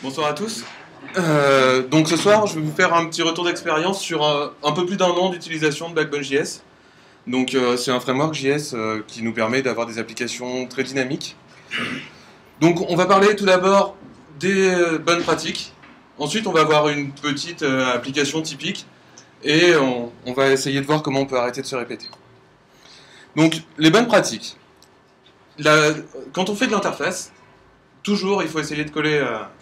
Bonsoir à tous. Donc ce soir, je vais vous faire un petit retour d'expérience sur un peu plus d'un an d'utilisation de Backbone.js. Donc c'est un framework JS qui nous permet d'avoir des applications très dynamiques. Donc on va parler tout d'abord des bonnes pratiques. Ensuite, on va avoir une petite application typique et on va essayer de voir comment on peut arrêter de se répéter. Donc les bonnes pratiques. Quand on fait de l'interface, toujours il faut essayer de coller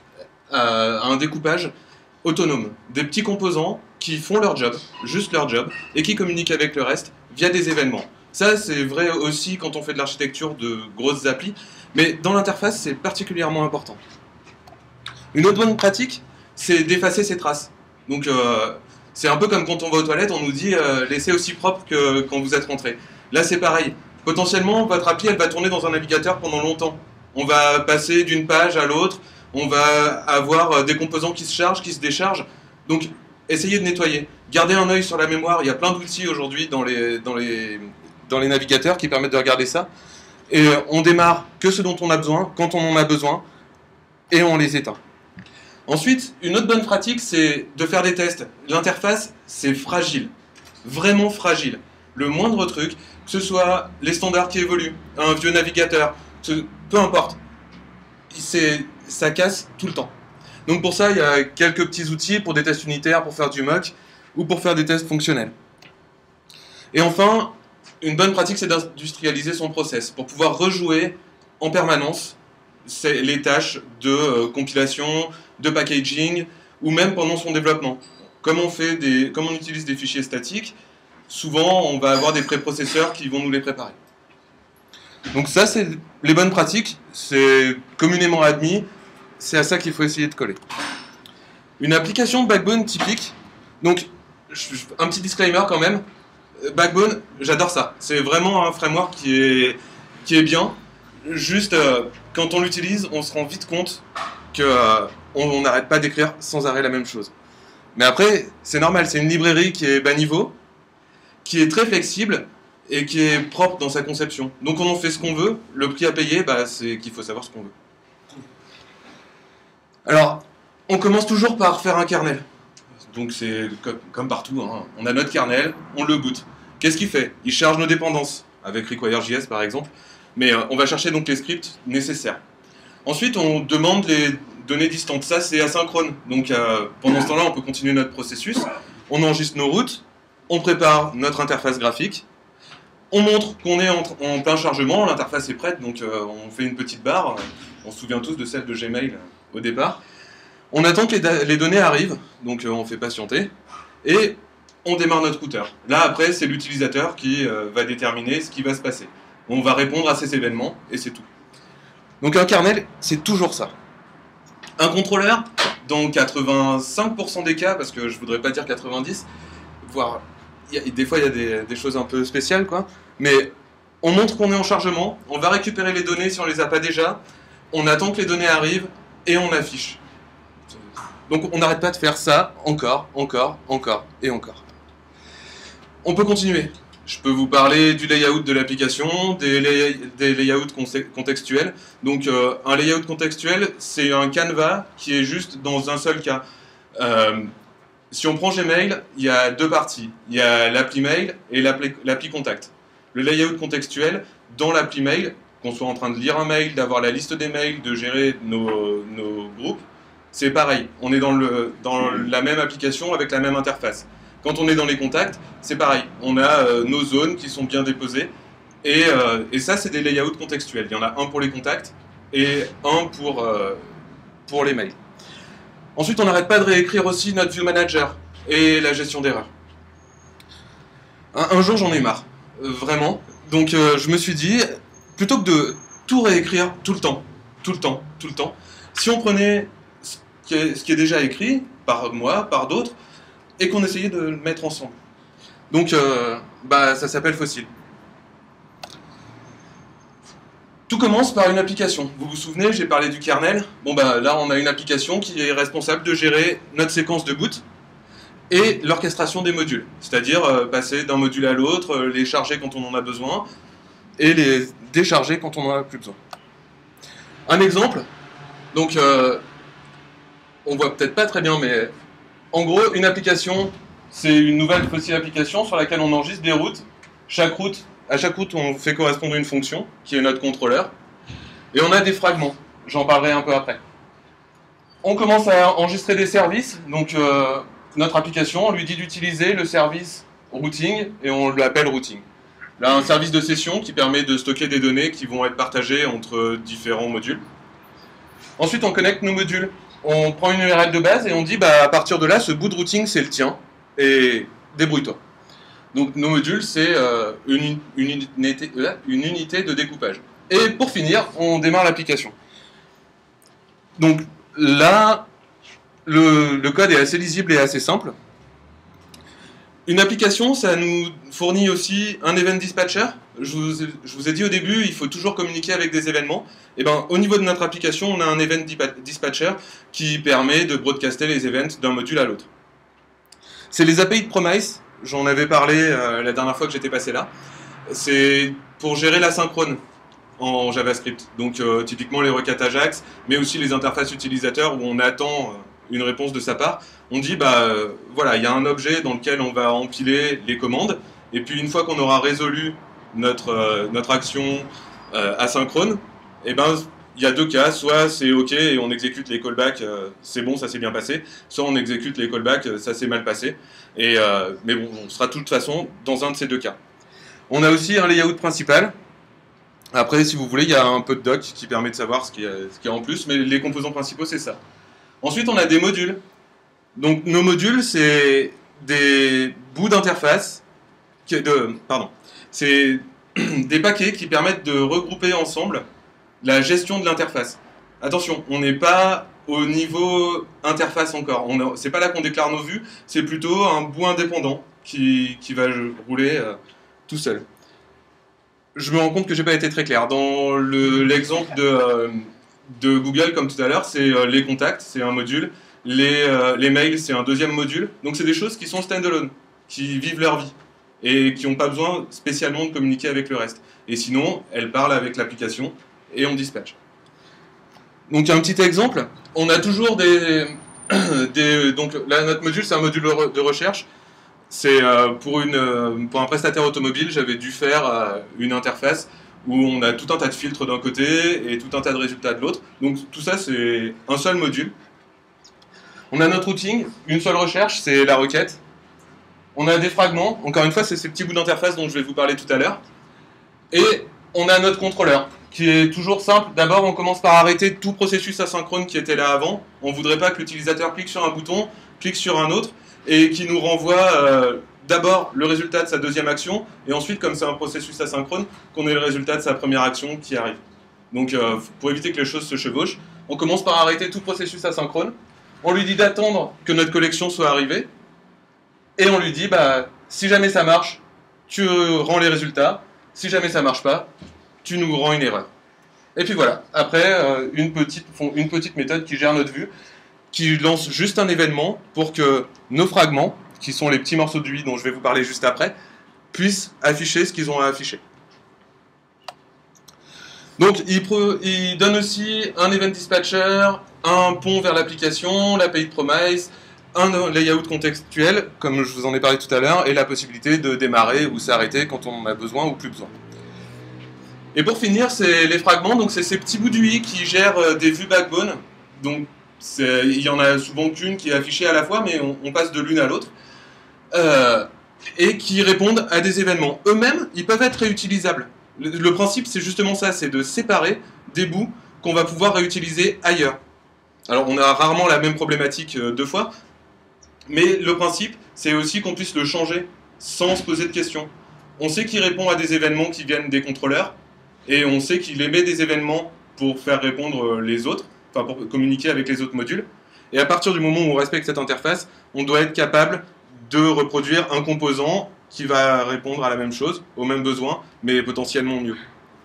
à un découpage autonome. Des petits composants qui font leur job, juste leur job, et qui communiquent avec le reste via des événements. Ça, c'est vrai aussi quand on fait de l'architecture de grosses applis, mais dans l'interface, c'est particulièrement important. Une autre bonne pratique, c'est d'effacer ses traces. Donc, c'est un peu comme quand on va aux toilettes, on nous dit laissez aussi propre que quand vous êtes rentré. Là, c'est pareil. Potentiellement, votre appli, elle va tourner dans un navigateur pendant longtemps. On va passer d'une page à l'autre, on va avoir des composants qui se chargent, qui se déchargent. Donc, essayez de nettoyer. Gardez un œil sur la mémoire. Il y a plein d'outils aujourd'hui dans les navigateurs qui permettent de regarder ça. Et on démarre que ce dont on a besoin, quand on en a besoin, et on les éteint. Ensuite, une autre bonne pratique, c'est de faire des tests. L'interface, c'est fragile. Vraiment fragile. Le moindre truc, que ce soit les standards qui évoluent, un vieux navigateur, peu importe, ça casse tout le temps. Donc pour ça, il y a quelques petits outils pour des tests unitaires, pour faire du mock, ou pour faire des tests fonctionnels. Et enfin, une bonne pratique, c'est d'industrialiser son process, pour pouvoir rejouer en permanence les tâches de compilation, de packaging, ou même pendant son développement. Comme on utilise des fichiers statiques, souvent on va avoir des préprocesseurs qui vont nous les préparer. Donc ça, c'est les bonnes pratiques, c'est communément admis, c'est à ça qu'il faut essayer de coller. Une application Backbone typique, donc un petit disclaimer quand même, Backbone, j'adore ça, c'est vraiment un framework qui est bien, juste quand on l'utilise, on se rend vite compte qu'on n'arrête pas d'écrire sans arrêt la même chose. Mais après, c'est normal, c'est une librairie qui est bas niveau, qui est très flexible, et qui est propre dans sa conception. Donc on en fait ce qu'on veut, le prix à payer, c'est qu'il faut savoir ce qu'on veut. Alors, on commence toujours par faire un kernel. Donc c'est comme partout, hein. On a notre kernel, on le boot. Qu'est-ce qu'il fait? Il charge nos dépendances, avec Require.js par exemple, mais on va chercher donc les scripts nécessaires. Ensuite, on demande les données distantes, ça c'est asynchrone. Donc pendant ce temps-là, on peut continuer notre processus, on enregistre nos routes, on prépare notre interface graphique, on montre qu'on est en plein chargement, l'interface est prête, donc on fait une petite barre, on se souvient tous de celle de Gmail au départ. On attend que les données arrivent, donc on fait patienter, et on démarre notre routeur. Là après, c'est l'utilisateur qui va déterminer ce qui va se passer. On va répondre à ces événements, et c'est tout. Donc un kernel, c'est toujours ça. Un contrôleur, dans 85% des cas, parce que je voudrais pas dire 90, voire... Des fois, il y a des choses un peu spéciales, quoi. Mais on montre qu'on est en chargement, on va récupérer les données si on les a pas déjà, on attend que les données arrivent et on affiche. Donc on n'arrête pas de faire ça encore et encore. On peut continuer. Je peux vous parler du layout de l'application, des layouts contextuels. Donc un layout contextuel, c'est un canevas qui est juste dans un seul cas. Si on prend Gmail, il y a deux parties. Il y a l'appli mail et l'appli contact. Le layout contextuel, dans l'appli mail, qu'on soit en train de lire un mail, d'avoir la liste des mails, de gérer nos groupes, c'est pareil. On est dans la même application avec la même interface. Quand on est dans les contacts, c'est pareil. On a nos zones qui sont bien déposées. Et ça, c'est des layouts contextuels. Il y en a un pour les contacts et un pour les mails. Ensuite, on n'arrête pas de réécrire aussi notre view manager et la gestion d'erreurs. Un jour, j'en ai marre, vraiment. Donc, je me suis dit, plutôt que de tout réécrire tout le temps, si on prenait ce qui est déjà écrit, par moi, par d'autres, et qu'on essayait de le mettre ensemble. Donc, ça s'appelle Fossil. Tout commence par une application. Vous vous souvenez, j'ai parlé du kernel. Bon là, on a une application qui est responsable de gérer notre séquence de boot et l'orchestration des modules. C'est-à-dire passer d'un module à l'autre, les charger quand on en a besoin et les décharger quand on n'en a plus besoin. Un exemple, donc on voit peut-être pas très bien, mais en gros, une application, c'est une nouvelle petite application sur laquelle on enregistre des routes. À chaque route, on fait correspondre une fonction, qui est notre contrôleur. Et on a des fragments. J'en parlerai un peu après. On commence à enregistrer des services. Donc, notre application, on lui dit d'utiliser le service routing, et on l'appelle routing. Là, un service de session qui permet de stocker des données qui vont être partagées entre différents modules. Ensuite, on connecte nos modules. On prend une URL de base et on dit, bah, à partir de là, ce bout de routing, c'est le tien. Et débrouille-toi. Donc, nos modules, c'est une unité de découpage. Et pour finir, on démarre l'application. Donc, là, le code est assez lisible et assez simple. Une application, ça nous fournit aussi un event dispatcher. Je vous ai dit au début, il faut toujours communiquer avec des événements. Et ben, au niveau de notre application, on a un event dispatcher qui permet de broadcaster les events d'un module à l'autre. C'est les API de Promise, j'en avais parlé la dernière fois que j'étais passé là. C'est pour gérer l'asynchrone en JavaScript. Donc typiquement les requêtes Ajax, mais aussi les interfaces utilisateurs où on attend une réponse de sa part. On dit, bah voilà, il y a un objet dans lequel on va empiler les commandes, et puis une fois qu'on aura résolu notre action asynchrone, et ben il y a deux cas, soit c'est OK et on exécute les callbacks, c'est bon, ça s'est bien passé, soit on exécute les callbacks, ça s'est mal passé, mais bon, on sera de toute façon dans un de ces deux cas. On a aussi un layout principal. Après, si vous voulez, il y a un peu de doc qui permet de savoir ce qu'il y a en plus, mais les composants principaux, c'est ça. Ensuite, on a des modules. Donc, nos modules, c'est des bouts d'interface, c'est des paquets qui permettent de regrouper ensemble la gestion de l'interface. Attention, on n'est pas au niveau interface encore. C'est pas là qu'on déclare nos vues, c'est plutôt un bout indépendant qui va rouler tout seul. Je me rends compte que j'ai pas été très clair. Dans l'exemple de Google, comme tout à l'heure, c'est les contacts, c'est un module. Les mails, c'est un deuxième module. Donc c'est des choses qui sont standalone, qui vivent leur vie et qui n'ont pas besoin spécialement de communiquer avec le reste. Et sinon, elles parlent avec l'application et on dispatch. Donc un petit exemple, on a toujours donc là, notre module, c'est un module de recherche. C'est pour un prestataire automobile, j'avais dû faire une interface où on a tout un tas de filtres d'un côté et tout un tas de résultats de l'autre. Donc tout ça, c'est un seul module. On a notre routing, une seule recherche, c'est la requête. On a des fragments, encore une fois, c'est ces petits bouts d'interface dont je vais vous parler tout à l'heure. Et on a notre contrôleur, qui est toujours simple. D'abord, on commence par arrêter tout processus asynchrone qui était là avant. On ne voudrait pas que l'utilisateur clique sur un bouton, clique sur un autre, et qui nous renvoie d'abord le résultat de sa deuxième action, et ensuite, comme c'est un processus asynchrone, qu'on ait le résultat de sa première action qui arrive. Donc, pour éviter que les choses se chevauchent, on commence par arrêter tout processus asynchrone. On lui dit d'attendre que notre collection soit arrivée, et on lui dit, bah, si jamais ça marche, tu rends les résultats, si jamais ça marche pas, tu nous rends une erreur. Et puis voilà, après, une petite méthode qui gère notre vue, qui lance juste un événement pour que nos fragments, qui sont les petits morceaux de UI dont je vais vous parler juste après, puissent afficher ce qu'ils ont à afficher. Donc, il donne aussi un event dispatcher, un pont vers l'application, l'API de Promise, un layout contextuel, comme je vous en ai parlé tout à l'heure, et la possibilité de démarrer ou s'arrêter quand on en a besoin ou plus besoin. Et pour finir, c'est les fragments, donc c'est ces petits bouts d'UI qui gèrent des vues backbone. Donc, il y en a souvent qu'une qui est affichée à la fois, mais on passe de l'une à l'autre. Et qui répondent à des événements. Eux-mêmes, ils peuvent être réutilisables. Le principe, c'est justement ça, c'est de séparer des bouts qu'on va pouvoir réutiliser ailleurs. Alors, on a rarement la même problématique deux fois, mais le principe, c'est aussi qu'on puisse le changer sans se poser de questions. On sait qu'il répond à des événements qui viennent des contrôleurs, et on sait qu'il émet des événements pour faire répondre les autres, enfin pour communiquer avec les autres modules. Et à partir du moment où on respecte cette interface, on doit être capable de reproduire un composant qui va répondre à la même chose, aux mêmes besoins, mais potentiellement mieux.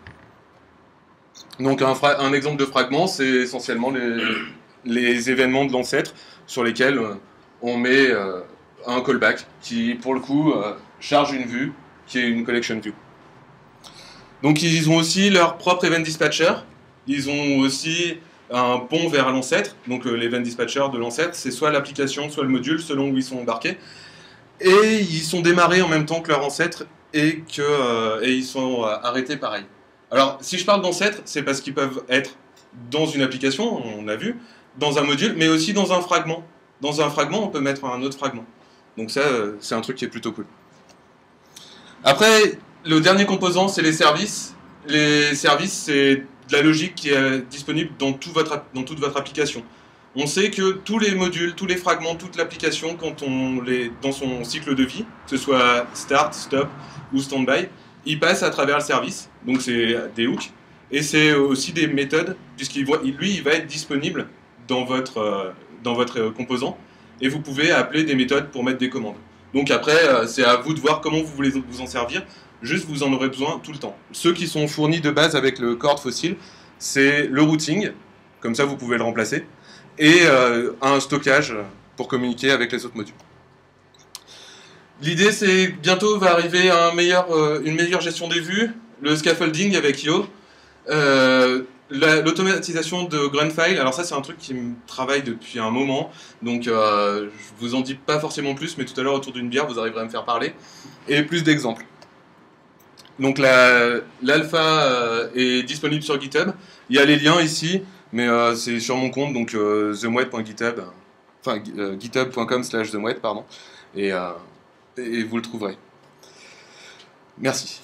Donc un exemple de fragment, c'est essentiellement les événements de l'ancêtre sur lesquels on met un callback qui, pour le coup, charge une vue qui est une collection view. Donc ils ont aussi leur propre event dispatcher. Ils ont aussi un pont vers l'ancêtre, donc l'event dispatcher de l'ancêtre, c'est soit l'application, soit le module, selon où ils sont embarqués. Et ils sont démarrés en même temps que leur ancêtre et ils sont arrêtés pareil. Alors, si je parle d'ancêtre, c'est parce qu'ils peuvent être dans une application, on a vu, dans un module, mais aussi dans un fragment. Dans un fragment, on peut mettre un autre fragment. Donc ça, c'est un truc qui est plutôt cool. Après, le dernier composant, c'est les services. Les services, c'est de la logique qui est disponible dans toute votre application. On sait que tous les modules, tous les fragments, toute l'application, quand on les dans son cycle de vie, que ce soit start, stop ou standby, il passe à travers le service. Donc c'est des hooks. Et c'est aussi des méthodes, puisqu'il il va être disponible dans votre composant. Et vous pouvez appeler des méthodes pour mettre des commandes. Donc après, c'est à vous de voir comment vous voulez vous en servir. Juste, vous en aurez besoin tout le temps. Ceux qui sont fournis de base avec le cord fossile, c'est le routing, comme ça vous pouvez le remplacer, et un stockage pour communiquer avec les autres modules. L'idée, c'est bientôt va arriver une meilleure gestion des vues, le scaffolding avec IO, l'automatisation de Grunfile. Alors ça, c'est un truc qui me travaille depuis un moment, donc je vous en dis pas forcément plus, mais tout à l'heure autour d'une bière, vous arriverez à me faire parler, et plus d'exemples. Donc l'alpha est disponible sur GitHub. Il y a les liens ici, mais c'est sur mon compte, donc themouette.github, enfin github.com/themouette, pardon, et vous le trouverez. Merci.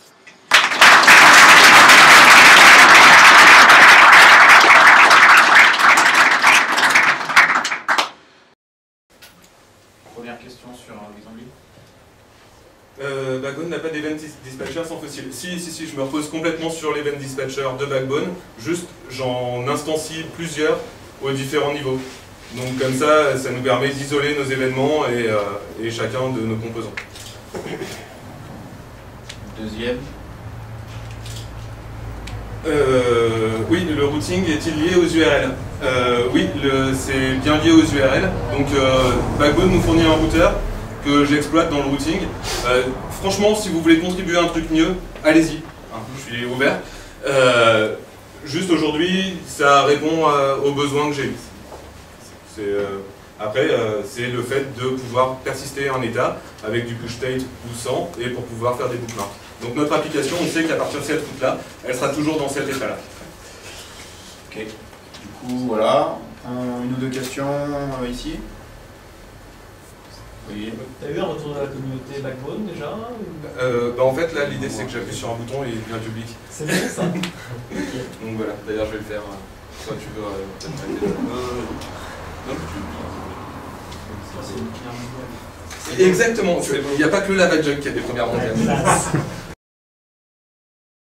Première question sur l'exemple. Backbone n'a pas d'event dispatcher sans fossile. Si, je me repose complètement sur l'event dispatcher de Backbone, juste j'en instancie plusieurs aux différents niveaux. Donc comme ça nous permet d'isoler nos événements et chacun de nos composants. Deuxième. Oui, le routing est-il lié aux URL? Oui, c'est bien lié aux URL. Donc Backbone nous fournit un routeur que j'exploite dans le routing. Franchement, si vous voulez contribuer à un truc mieux, allez-y, je suis ouvert. Juste aujourd'hui, ça répond aux besoins que j'ai eu. Après, c'est le fait de pouvoir persister un état avec du push state ou sans, et pour pouvoir faire des bookmarks. Donc notre application, on sait qu'à partir de cette route-là, elle sera toujours dans cet état-là. Ok. Du coup, voilà. Une ou deux questions ici. Oui. T'as eu un retour de la communauté Backbone déjà En fait, là, l'idée c'est que j'appuie sur un bouton et il devient public. C'est bien ça. Donc voilà, d'ailleurs, je vais le faire. Soit tu veux peut-être non, Exactement, il n'y a pas que le Lava Jug qui a des premières mondiales.